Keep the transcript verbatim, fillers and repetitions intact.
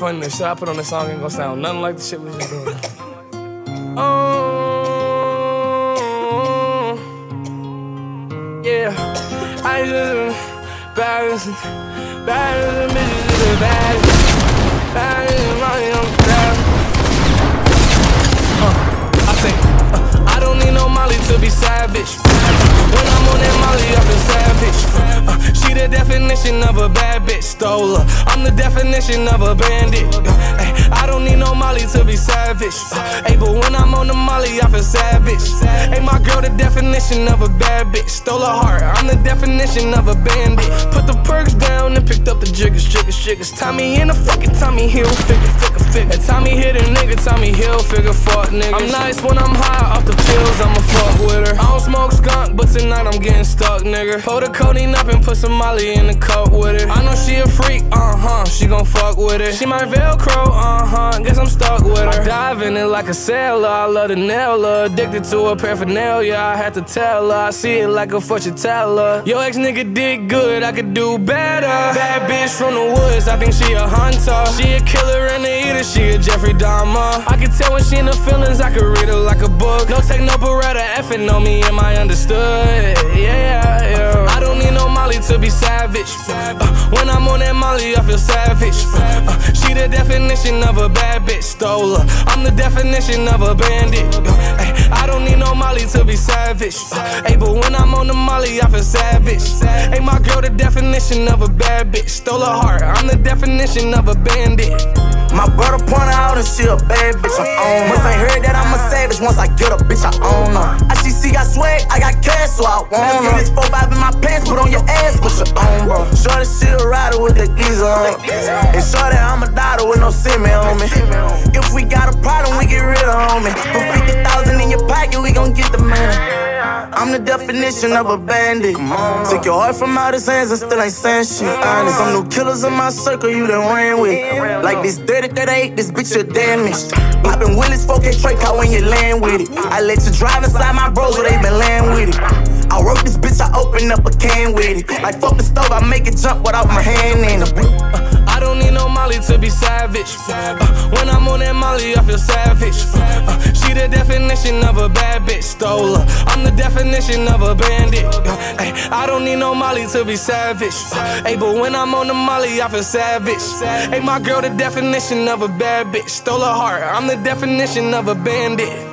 funny, the shit I put on the song ain't gonna sound nothing like the shit we just doing. Oh, yeah. I just bad as bad as bitches, bad bad as my young bad. Uh, I say, uh, I don't need no Molly to be savage. When I'm on that Molly, I feel savage. Uh, she the definition of a bad bitch, stole her. I'm the definition of a bandit. Uh, ay, I don't need no Molly to be savage. Uh, ay, but when I'm on the Molly, I feel savage. Hey, my girl, the definition of a bad bitch, stole her heart. I'm the definition of a bandit. Put the perks down and picked up the jiggers, jiggers, jiggers. Tommy in the fucking Tommy Hilfiger, figure, figure. Tommy hit a nigga, Tommy Hilfiger, fuck niggas. I'm nice when I'm high off the pills, I'ma fuck with her. I don't smoke skunk, but tonight I'm getting stuck, nigga. Pull the codeine up and put some Molly in the cup with it. I know she a freak, uh-huh, she gon' fuck with it. She my Velcro, uh-huh, guess I'm stuck with her. I dive in it like a sailor, I love to nail her. Addicted to her paraphernalia, I had to tell her. I see it like a fortune teller. Yo ex nigga did good, I could do better. Bad bitch from the woods, I think she a hunter. She a killer and a eater, she a Jeffrey Dahmer. I can tell when she in the feelings, I could read her like a book. No take no beretta, effing on me, am I understood? Yeah, yeah. I don't need no Molly to be savage. Uh, when I'm on that Molly, I feel savage. Uh, she the definition of a bad bitch, stole her. I'm the definition of a bandit. Uh, ay, I don't need no Molly to be savage. Uh, ay, but when I'm on the Molly, I feel savage. Hey, my girl, the definition of a bad bitch, stole her heart. I'm the definition of a bandit. My brother point her out and she a bad bitch, I own her. Must ain't heard that I'm a savage, once I get a bitch, I own her. I see she got swag, I got cash, so I want her. This four five in my pants, put on your ass, put your own, bro. Shorty, she a rider with the geezer on. And shorty, I'm a daughter with no semen on me. If we got a problem, we get rid of homie. Put fifty thousand in your pocket, we gon' get the money. I'm the definition of a bandit. Took your heart from out his hands and still ain't saying shit. Honest, some new killers in my circle you done ran with. Like this thirty thirty-eight, this bitch you damaged. Poppin' Willis, four K Trey car when you land with it. I let you drive inside my bros where they been land with it. I wrote this bitch, I open up a can with it. Like fuck the stove, I make it jump without my hand in it. I don't need no Molly to be savage. Uh, when I'm on that Molly, I feel savage. Uh, she the definition of a bad bitch, stole her. I'm the definition of a bandit. Uh, ay, I don't need no Molly to be savage. Uh, ay, but when I'm on the Molly, I feel savage. Hey, my girl, the definition of a bad bitch, stole her heart. I'm the definition of a bandit.